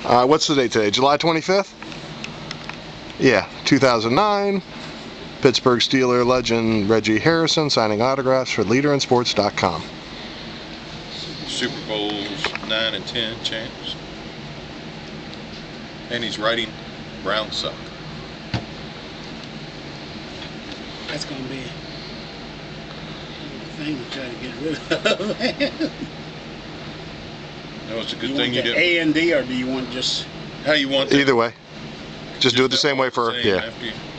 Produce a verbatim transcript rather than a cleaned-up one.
Uh, what's the date today? July twenty-fifth? Yeah, two thousand nine. Pittsburgh Steelers legend Reggie Harrison signing autographs for leader in sports dot com. Super Bowls nine and ten champs. And he's riding brown sock. That's going to be a thing to try to get rid of. No, it's a good you thing want you the didn't. A and D, or do you want just... How you want Either way. Just do it the that same way all for, the same yeah. after you-